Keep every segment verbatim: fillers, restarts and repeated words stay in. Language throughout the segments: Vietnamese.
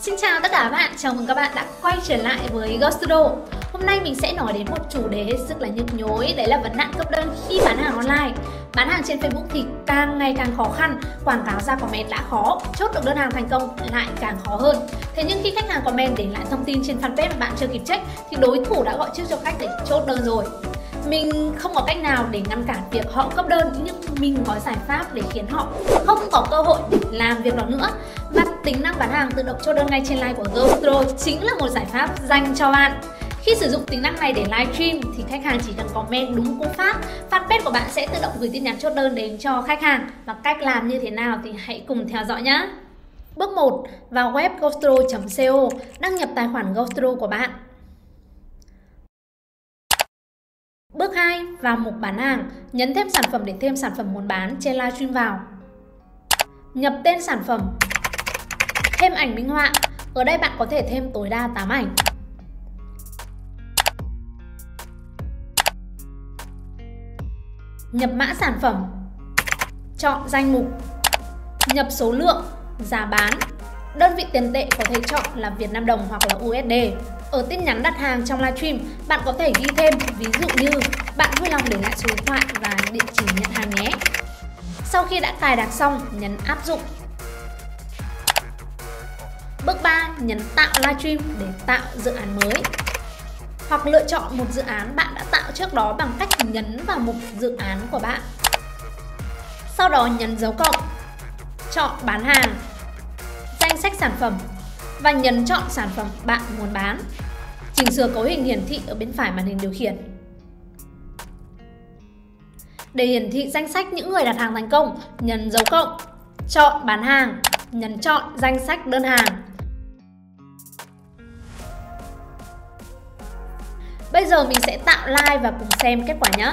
Xin chào tất cả các bạn, chào mừng các bạn đã quay trở lại với GoStudio. Hôm nay mình sẽ nói đến một chủ đề hết sức là nhức nhối, đấy là vấn nạn cấp đơn khi bán hàng online. Bán hàng trên Facebook thì càng ngày càng khó khăn, quảng cáo ra comment đã khó, chốt được đơn hàng thành công lại càng khó hơn. Thế nhưng khi khách hàng comment để lại thông tin trên fanpage mà bạn chưa kịp check thì đối thủ đã gọi trước cho khách để chốt đơn rồi. Mình không có cách nào để ngăn cản việc họ cấp đơn, nhưng mình có giải pháp để khiến họ không có cơ hội để làm việc đó nữa. Và tính năng bán hàng tự động chốt đơn ngay trên live của GoStudio chính là một giải pháp dành cho bạn. Khi sử dụng tính năng này để livestream thì khách hàng chỉ cần comment đúng cú pháp, fanpage của bạn sẽ tự động gửi tin nhắn chốt đơn đến cho khách hàng. Và cách làm như thế nào thì hãy cùng theo dõi nhé. Bước một. Vào web gostudio chấm co, đăng nhập tài khoản GoStudio của bạn. Bước hai. Vào mục bán hàng, nhấn thêm sản phẩm để thêm sản phẩm muốn bán trên livestream vào. Nhập tên sản phẩm. Thêm ảnh minh họa. Ở đây bạn có thể thêm tối đa tám ảnh. Nhập mã sản phẩm. Chọn danh mục. Nhập số lượng, giá bán. Đơn vị tiền tệ có thể chọn là Việt Nam đồng hoặc là u ét đê. Ở tin nhắn đặt hàng trong livestream, bạn có thể ghi thêm, ví dụ như bạn vui lòng để lại số điện thoại và địa chỉ nhận hàng nhé. Sau khi đã cài đặt xong, nhấn áp dụng. Bước ba. Nhấn tạo livestream để tạo dự án mới. Hoặc lựa chọn một dự án bạn đã tạo trước đó bằng cách nhấn vào mục dự án của bạn. Sau đó nhấn dấu cộng, chọn bán hàng, danh sách sản phẩm và nhấn chọn sản phẩm bạn muốn bán. Chỉnh sửa cấu hình hiển thị ở bên phải màn hình điều khiển. Để hiển thị danh sách những người đặt hàng thành công, nhấn dấu cộng, chọn bán hàng, nhấn chọn danh sách đơn hàng. Bây giờ mình sẽ tạo like và cùng xem kết quả nhé.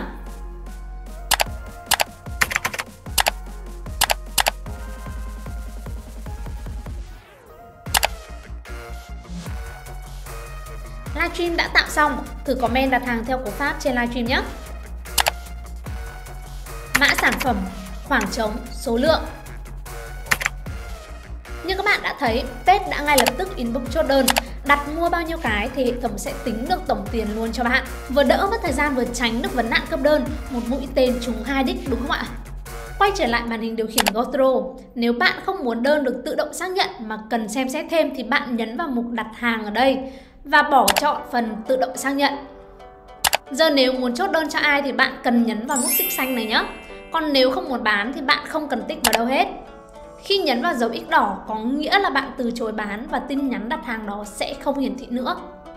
Livestream đã tạo xong, thử comment đặt hàng theo cú pháp trên livestream nhé. Mã sản phẩm, khoảng trống, số lượng. Như các bạn đã thấy, page đã ngay lập tức inbox chốt đơn. Đặt mua bao nhiêu cái thì hệ thống sẽ tính được tổng tiền luôn cho bạn. Vừa đỡ mất thời gian vừa tránh được vấn nạn cấp đơn, một mũi tên trúng hai đích đúng không ạ? Quay trở lại màn hình điều khiển GoStudio. Nếu bạn không muốn đơn được tự động xác nhận mà cần xem xét thêm thì bạn nhấn vào mục đặt hàng ở đây và bỏ chọn phần tự động xác nhận. Giờ nếu muốn chốt đơn cho ai thì bạn cần nhấn vào nút tích xanh này nhé. Còn nếu không muốn bán thì bạn không cần tích vào đâu hết. Khi nhấn vào dấu X đỏ có nghĩa là bạn từ chối bán và tin nhắn đặt hàng đó sẽ không hiển thị nữa.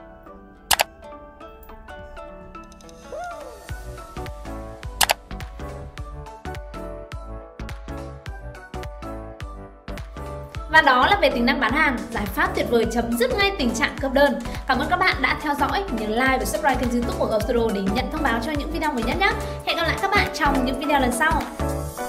Và đó là về tính năng bán hàng, giải pháp tuyệt vời chấm dứt ngay tình trạng cấp đơn. Cảm ơn các bạn đã theo dõi, nhấn like và subscribe kênh YouTube của GoStudio để nhận thông báo cho những video mới nhất nhé. Hẹn gặp lại các bạn trong những video lần sau.